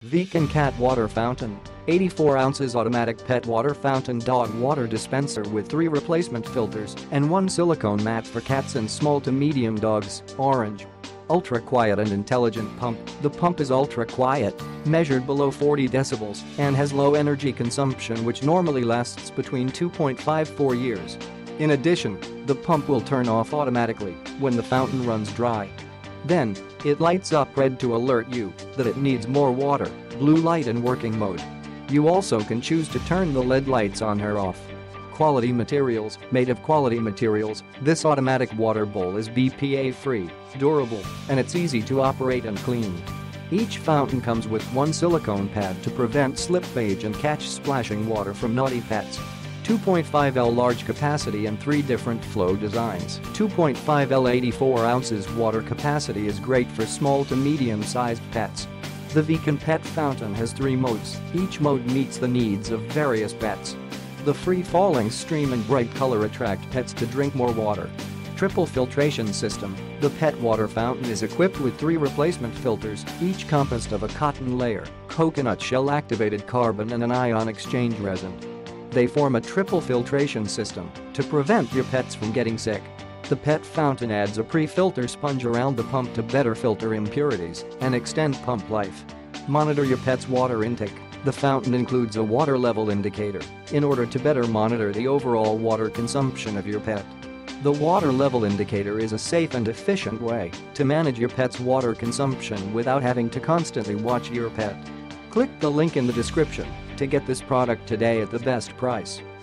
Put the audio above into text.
Veken Cat Water Fountain. 84 ounces automatic pet water fountain dog water dispenser with 3 replacement filters and 1 silicone mat for cats and small to medium dogs, orange. Ultra quiet and intelligent pump. The pump is ultra quiet, measured below 40 decibels, and has low energy consumption which normally lasts between 2.54 years. In addition, the pump will turn off automatically when the fountain runs dry. Then, it lights up red to alert you that it needs more water, blue light in working mode. You also can choose to turn the LED lights on or off. Quality materials. Made of quality materials, this automatic water bowl is BPA-free, durable, and it's easy to operate and clean. Each fountain comes with 1 silicone pad to prevent slippage and catch splashing water from naughty pets. 2.5L large capacity and 3 different flow designs. 2.5L 84 ounces water capacity is great for small to medium-sized pets. The Veken Pet Fountain has 3 modes, each mode meets the needs of various pets. The free-falling stream and bright color attract pets to drink more water. Triple filtration system. The pet water fountain is equipped with 3 replacement filters, each composed of a cotton layer, coconut shell-activated carbon and an ion exchange resin. They form a triple filtration system to prevent your pets from getting sick. The pet fountain adds a pre-filter sponge around the pump to better filter impurities and extend pump life. Monitor your pet's water intake. The fountain includes a water level indicator in order to better monitor the overall water consumption of your pet. The water level indicator is a safe and efficient way to manage your pet's water consumption without having to constantly watch your pet. Click the link in the description to get this product today at the best price.